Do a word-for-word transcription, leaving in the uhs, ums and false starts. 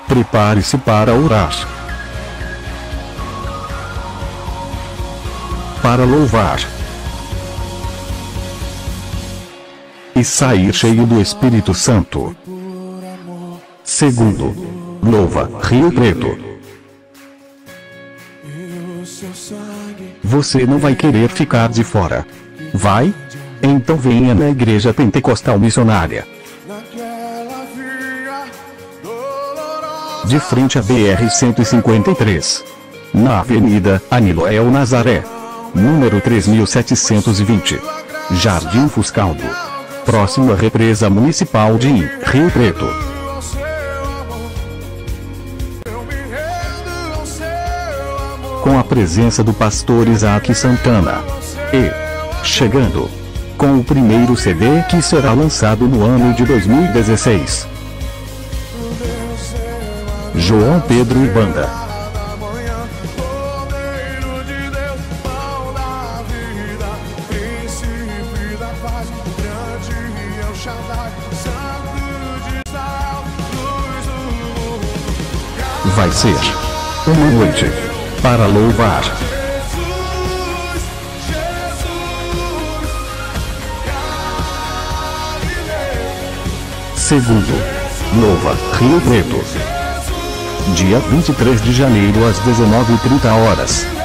Prepare-se para orar, para louvar e sair cheio do Espírito Santo. Segundo, louva, Rio Preto. Você não vai querer ficar de fora. Vai? Então venha na Igreja Pentecostal Missionária, de frente à B R cento e cinquenta e três, na Avenida Aniloel Nazaré, número três mil setecentos e vinte, Jardim Fuscaldo, próximo à Represa Municipal de Rio Preto. Com a presença do pastor Isaac Santana. E, chegando, com o primeiro C D que será lançado no ano de dois mil e dezesseis. João Pedro e Banda. Vai ser uma noite para louvar, segundo, Louva, Rio Preto, dia vinte e três de janeiro às dezenove e trinta horas.